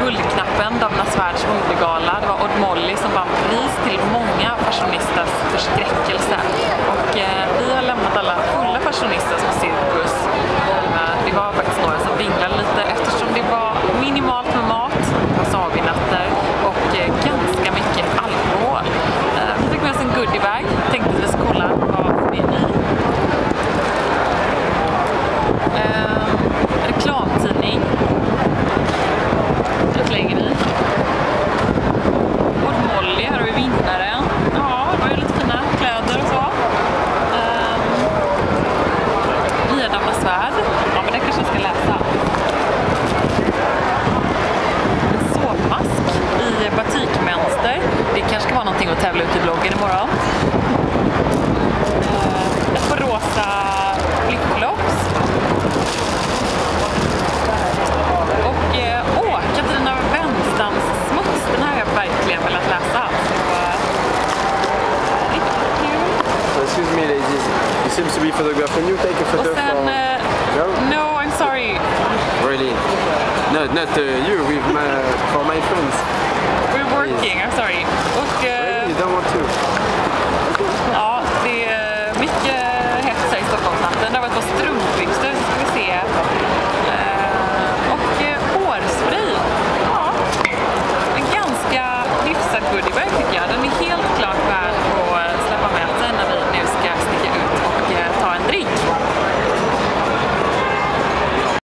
Guldknappen, Damernas Världs modegala. Det var Odd Molly som vann pris till många fashionisters förskräckelse. Och vi har lämnat alla fulla fashionistas på cirkus. Det var faktiskt några som vinglade lite eftersom det var minimalt med mat, wasabi-nötter och ganska mycket alkohol. Vi fick med oss en goodiebag. Tänkte att vi ska kolla vad det är i. Reklamtidning. Lite längre i. Odd Molly, här har vi vinnaren. Ja, det var ju lite fina kläder och så. Nya Damernas Värld. Ja, men det kanske jag ska läsa. En såpmask i batikmönster. Det kanske ska vara någonting att tävla ut i bloggen imorgon. Ett par rosa flipflops. Och Katarina Wennstams smuts. Den här har jag verkligen velat läsa. Riktigt kul. Excuse me ladies, you seem to be photographed. Can you take a photo Och sen, no, I'm sorry. Really? No, not you, for my friends. We're working, I'm sorry. Och, really? You don't want to?